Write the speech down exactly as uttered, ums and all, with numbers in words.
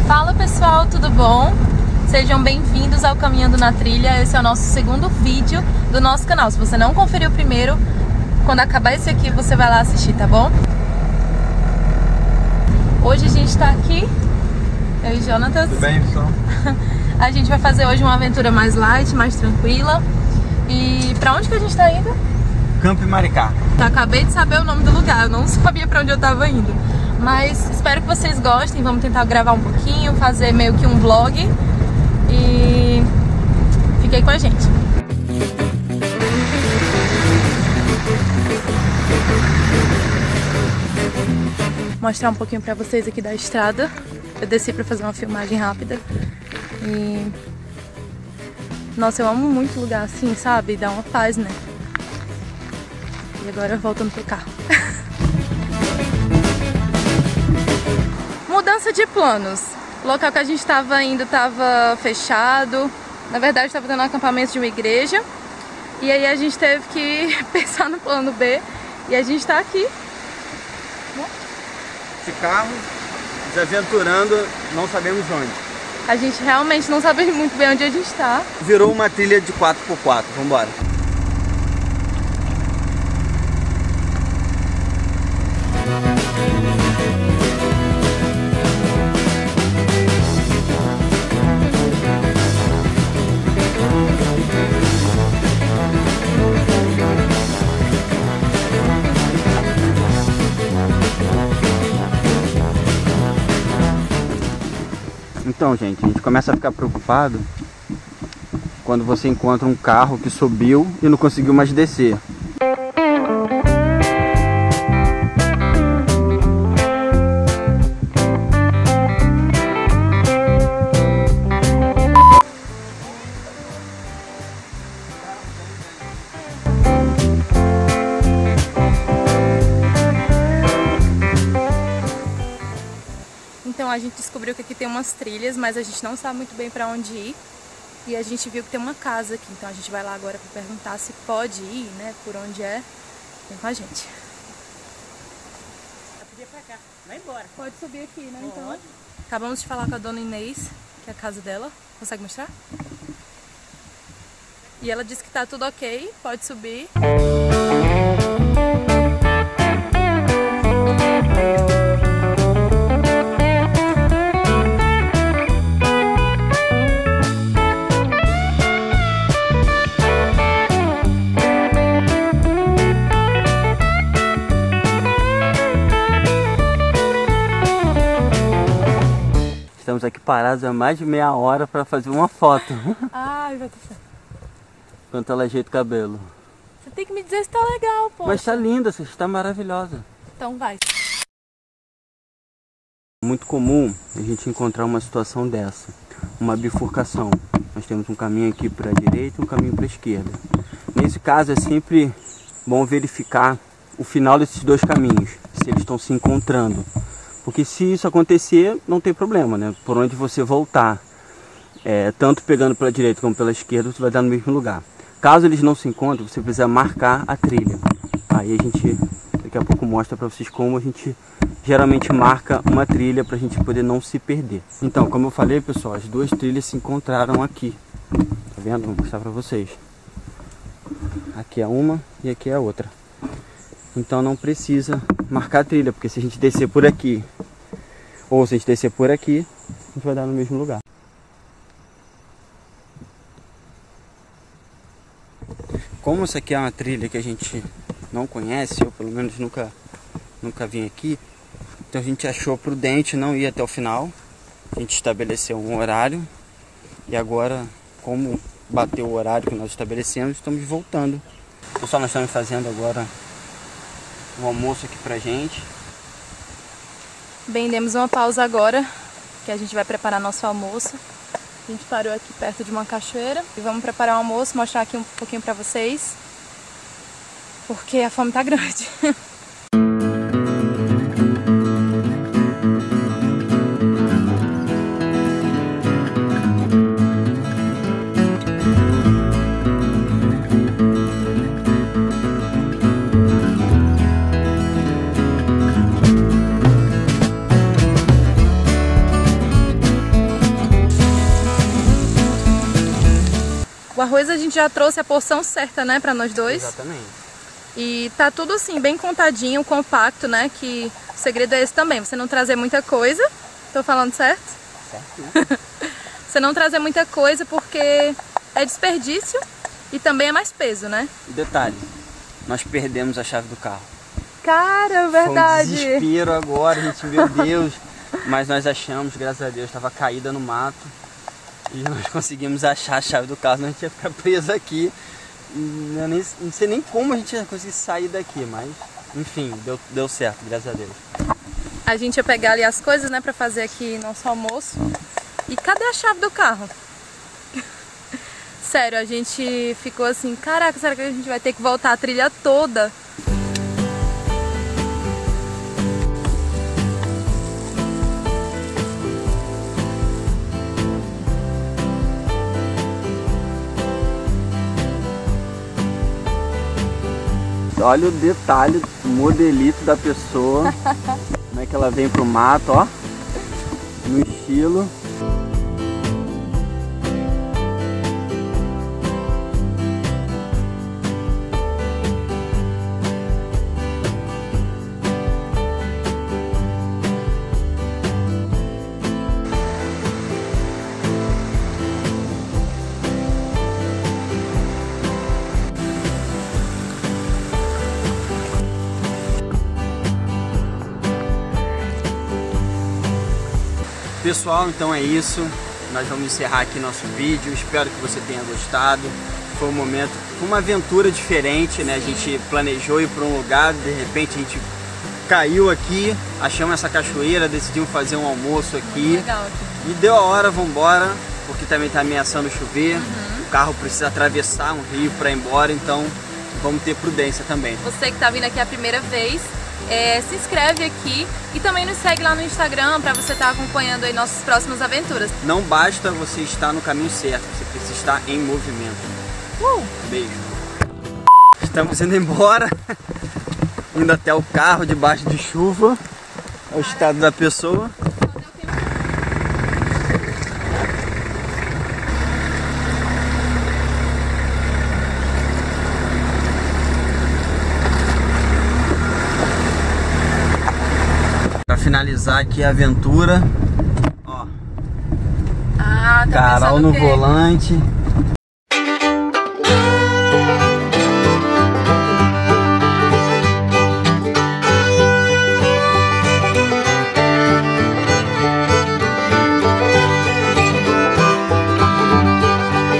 Fala pessoal, tudo bom? Sejam bem-vindos ao Caminhando na Trilha. Esse é o nosso segundo vídeo do nosso canal. Se você não conferiu o primeiro, quando acabar esse aqui você vai lá assistir, tá bom? Hoje a gente tá aqui, eu e Jonatas. Tudo bem, pessoal? A gente vai fazer hoje uma aventura mais light, mais tranquila. E pra onde que a gente tá indo? Campo Maricá. Eu acabei de saber o nome do lugar, eu não sabia pra onde eu tava indo. Mas espero que vocês gostem, vamos tentar gravar um pouquinho, fazer meio que um vlog. E fiquem com a gente. Mostrar um pouquinho pra vocês aqui da estrada. Eu desci pra fazer uma filmagem rápida. E... nossa, eu amo muito lugar assim, sabe? Dá uma paz, né? E agora voltando pro carro. Mudança de planos. O local que a gente estava indo estava fechado. Na verdade, estava dando um acampamento de uma igreja. E aí a gente teve que pensar no plano B. E a gente está aqui. Esse carro, desaventurando, não sabemos onde. A gente realmente não sabe muito bem onde a gente está. Virou uma trilha de quatro por quatro. Vamos embora. Então, gente, a gente começa a ficar preocupado quando você encontra um carro que subiu e não conseguiu mais descer. Então a gente descobriu que aqui tem umas trilhas, mas a gente não sabe muito bem pra onde ir. E a gente viu que tem uma casa aqui, então a gente vai lá agora pra perguntar se pode ir, né, por onde é. Vem com a gente. Eu podia pra cá, vai embora. Pode subir aqui, né, Pode. então. Acabamos de falar com a dona Inês, que é a casa dela. Consegue mostrar? E ela disse que tá tudo ok, pode subir. Estamos aqui parados há mais de meia hora para fazer uma foto. Ai, vai ter certo. Enquanto ela ajeita o cabelo. Você tem que me dizer se tá legal, pô. Mas tá linda, você está maravilhosa. Então vai. Muito comum a gente encontrar uma situação dessa, uma bifurcação. Nós temos um caminho aqui para a direita e um caminho para a esquerda. Nesse caso é sempre bom verificar o final desses dois caminhos, se eles estão se encontrando. Porque se isso acontecer, não tem problema, né? Por onde você voltar, é, tanto pegando pela direita como pela esquerda, você vai dar no mesmo lugar. Caso eles não se encontrem, você precisa marcar a trilha. Aí a gente, daqui a pouco, mostra para vocês como a gente geralmente marca uma trilha para a gente poder não se perder. Então, como eu falei, pessoal, as duas trilhas se encontraram aqui. Tá vendo? Vou mostrar para vocês. Aqui é uma e aqui é a outra. Então não precisa marcar a trilha, porque se a gente descer por aqui, ou se a gente descer por aqui, a gente vai dar no mesmo lugar. Como isso aqui é uma trilha que a gente não conhece, eu pelo menos nunca, nunca vim aqui, então a gente achou prudente não ir até o final. A gente estabeleceu um horário e agora, como bateu o horário que nós estabelecemos, estamos voltando. Pessoal, nós estamos fazendo agora um almoço aqui pra gente. Bem, demos uma pausa agora, que a gente vai preparar nosso almoço. A gente parou aqui perto de uma cachoeira e vamos preparar o almoço, mostrar aqui um pouquinho pra vocês, porque a fome tá grande. O arroz a gente já trouxe a porção certa, né, pra nós dois. Exatamente. E tá tudo assim, bem contadinho, compacto, né, que o segredo é esse também, você não trazer muita coisa. Tô falando certo? Certo, né? Você não trazer muita coisa porque é desperdício e também é mais peso, né? Detalhe, nós perdemos a chave do carro. Cara, verdade. Foi um desespero agora, gente, meu Deus. Mas nós achamos, graças a Deus, estava caída no mato. E nós conseguimos achar a chave do carro, senão a gente ia ficar preso aqui. Eu nem, não sei nem como a gente ia conseguir sair daqui, mas enfim, deu, deu certo, graças a Deus. A gente ia pegar ali as coisas, né, pra fazer aqui nosso almoço. E cadê a chave do carro? Sério, a gente ficou assim, caraca, será que a gente vai ter que voltar a trilha toda? Olha o detalhe, o modelito da pessoa. Como é que ela vem pro mato, ó. No estilo. Pessoal, então é isso. Nós vamos encerrar aqui nosso vídeo. Espero que você tenha gostado. Foi um momento, foi uma aventura diferente, né? A gente planejou ir para um lugar, de repente a gente caiu aqui, achamos essa cachoeira, decidimos fazer um almoço aqui. Legal aqui. E deu a hora, vamos embora, porque também está ameaçando chover. Uhum. O carro precisa atravessar um rio para ir embora, então vamos ter prudência também. Você que está vindo aqui a primeira vez, É, se inscreve aqui e também nos segue lá no Instagram para você estar acompanhando aí nossas próximas aventuras. Não basta você estar no caminho certo, você precisa estar em movimento. Uh! Beijo. Estamos indo embora, indo até o carro debaixo de chuva. Olha o estado da pessoa. Para finalizar aqui a aventura, ó, Ah, tá Carol no volante.